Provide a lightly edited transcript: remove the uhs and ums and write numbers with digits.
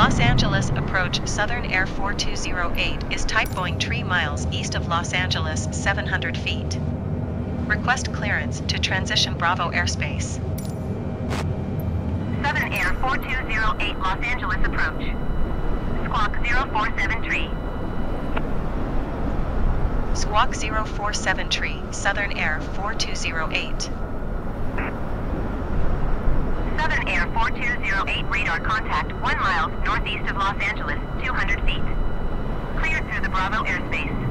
Los Angeles approach Southern Air 4208 is type Boeing 3 miles east of Los Angeles 700 feet. Request clearance to transition Bravo airspace. Southern Air 4208 Los Angeles approach. Squawk 0473. Squawk 0473, Southern Air 4208. Southern Air 4208 radar contact 1 mile northeast of Los Angeles, 200 feet. Cleared through the Bravo airspace.